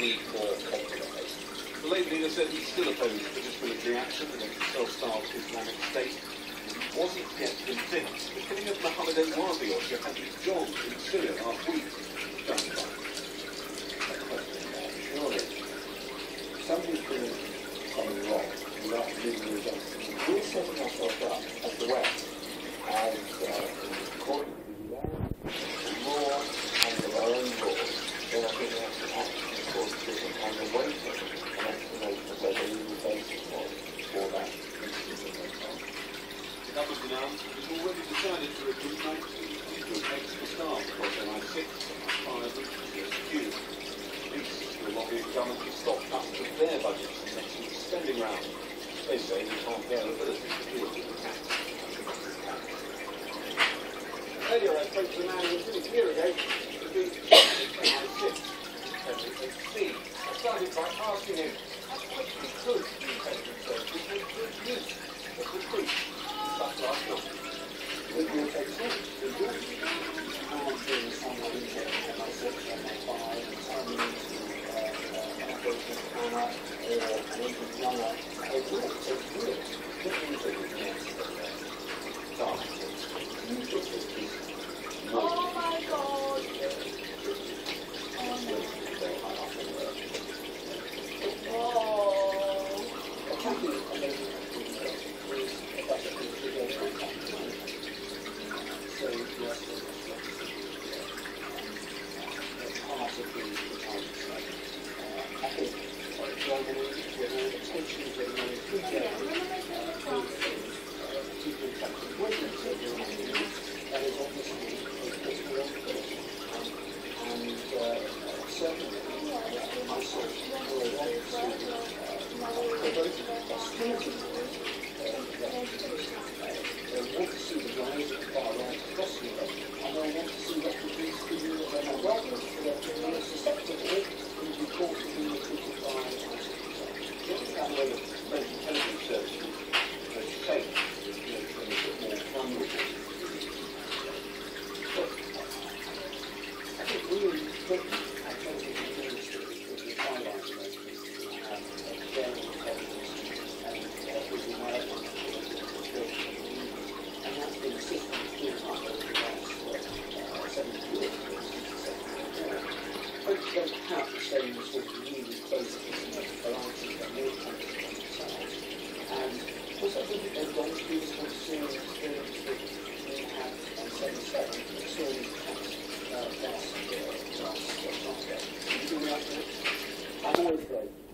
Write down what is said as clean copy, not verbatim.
need more confidence. The Labour leader said he's still opposed to British military action against the self-styled Islamic State. He wasn't yet convinced. The killing of Mohammed Enwabi or Jihadi John in Syria last week was justified. Surely, somebody's doing something wrong without legal redemption. We're setting ourselves up as the West, as according to the law and of our own laws, then I think we have to act in accordance with them and await an explanation of where the legal basis was for that instance of no crime. The government announced it has already decided to recruit 19 extra staff across MI6 and I5 and GSQ. Police will lobby the government to stop cuts to their budgets in next week's spending round. They say they can't bear ability to deal with the tax. Earlier I spoke to a man who a year ago to be MI6 I started by asking him how quickly could the intelligence services make good use of recruits in such large numbers. It will take time. It will. I'm not sure there's someone in there, MI6, MI5, and someone into an operation planner or an agent runner. It will take years. It will take years. Fast. You just think oh my God! I'm always great.